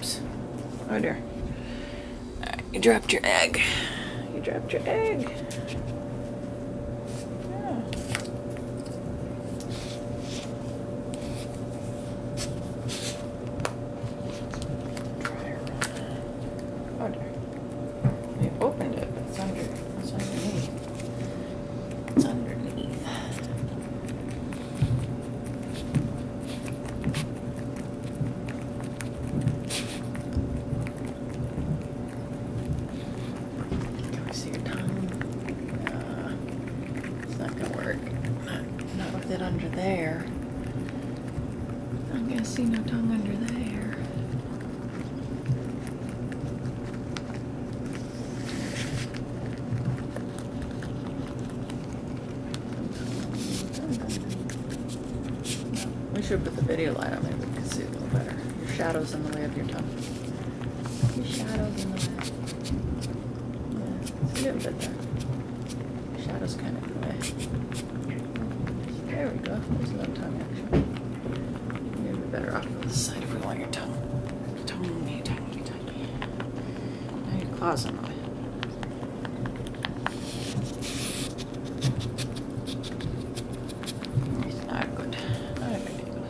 Oops. Oh dear. Alright, you dropped your egg. You dropped your egg. Yeah. Dryer. Oh dear. We opened it, but it's underneath. It's underneath. Can we see your tongue? It's not gonna work. Not with it under there. I'm gonna see no tongue under there. We should put the video light on, maybe we can see a little better. Your shadow's in the way of your tongue. Your shadow's in the way. Yeah, see it a bit there. Your shadow's kind of in the way. There we go. There's no tongue actually. Maybe better off on this side if we want your tongue. Tongue, tongue, tongue. Now your claw's in the way. Not good. Not a good deal.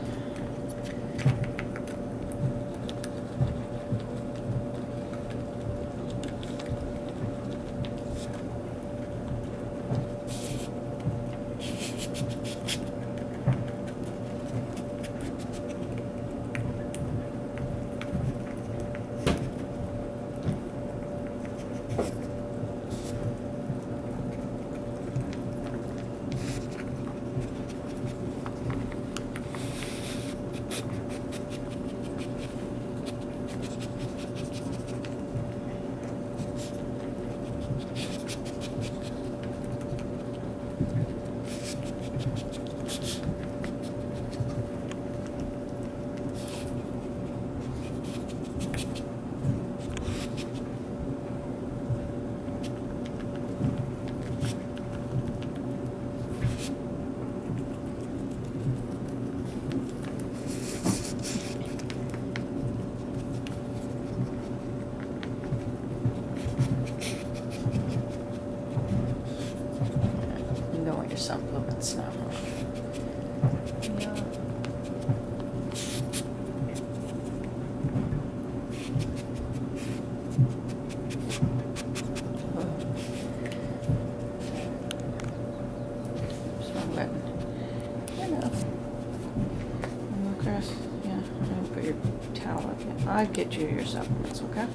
You don't want your supplements now. Yeah. Wrong button. I know. Chris, yeah, I'm gonna put your towel up here. I'll get you your supplements, okay?